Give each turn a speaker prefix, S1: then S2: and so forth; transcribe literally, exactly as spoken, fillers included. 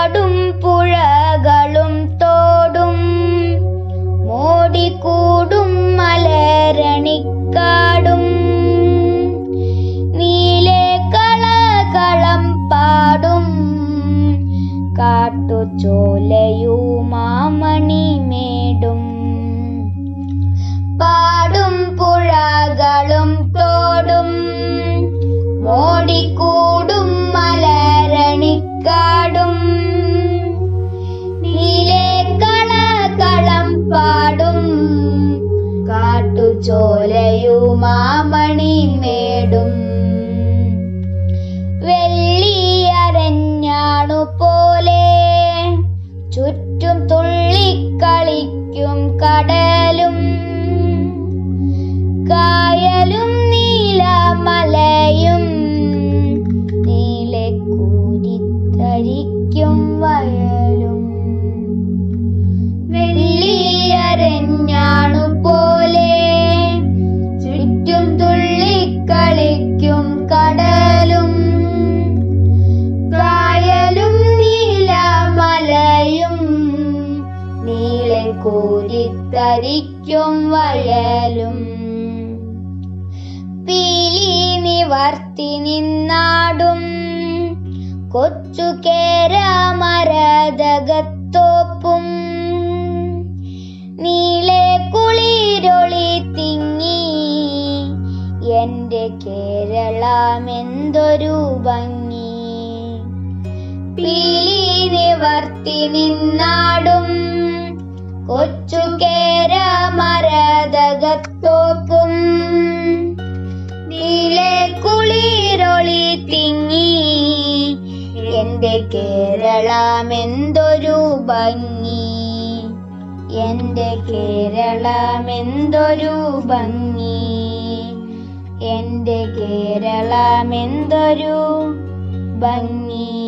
S1: പാടും പുഴകളും തോടും മോടിക്കൂടും മലരണിക്കാടും നീലെ കളകളം പാടും കാട്ടുചോലയുമാമണിമേടും പാടും പുഴകളും തോടും മോടിക്കൂടും മലരണിക്കാടും നീലെ കളകളം പാടും കാട്ടുചോലയുമാമണിമേടും വെള്ളിയരഞ്ഞാണു പോലെ ചുറ്റും തുള്ളിക്കളിക്കും കടലും കായലും നീലമലയും നീലെ കൂരിത്തരിക്കും വയലും വെള്ളിയരഞ്ഞാണു പോലെ ചുറ്റും തുള്ളിക്കളിക്കും കടലും കായലും നീലമലയും നീളെ കൂരിത്തരിക്കും വയലും പീലി നിവർത്തി നിന്നാടും കൊച്ചു കേരമരതകത്തോപ്പും നീളെ കുളിരൊളി തിങ്ങി എന്റെ കേരളമെന്തൊരു ഭംഗി പീലി നിവർത്തി നിന്നാടും കൊച്ചു കേരമരതകത്തോപ്പും നീലെ കുളിരൊളി തിങ്ങി എന്റെ കേരളമെന്തൊരു ഭംഗി എന്റെ കേരളമെന്തൊരു ഭംഗി എന്റെ കേരളമെന്തൊരു ഭംഗി.